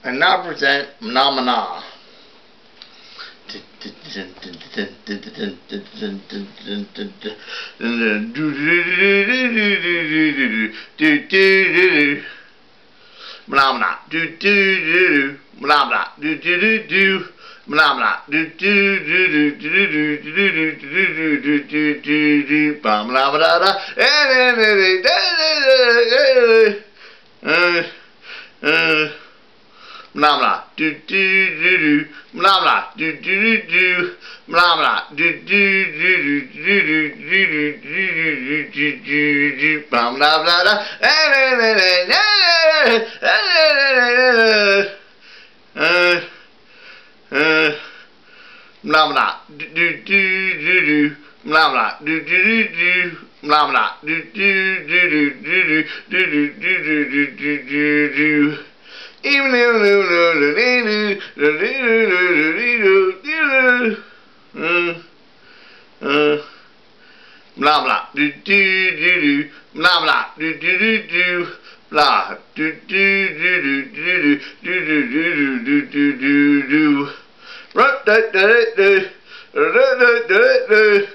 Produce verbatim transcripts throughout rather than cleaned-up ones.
And now present Mahna. Mahna, do do do, Mahna, do do do do, Mahna, do do do do do do do do do do do do, bam la ba da da, blah blah do do do do blah blah do do do do blah blah do do do do do do do do do do blah blah blah blah blah blah do do do do blah blah do do do blah blah do do do do do do do do do do. Even blah blah do do do do blah blah do do do do blah do do do do do do do do do do do do rut da da da da da da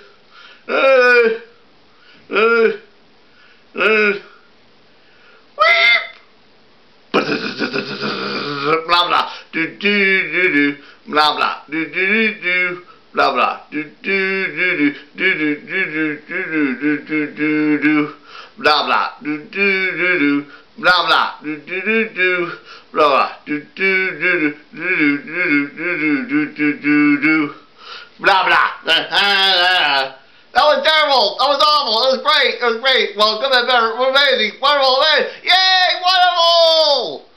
uh uh blah blah do do do do blah blah do do do blah blah do do do do do do do do do do do blah blah do do do do blah blah do do do do blah blah do do do do do do do do do blah blah. That was terrible. That was awful. It was great. It was great. Well, good and better. Amazing. Wonderful. Yay! Wonderful.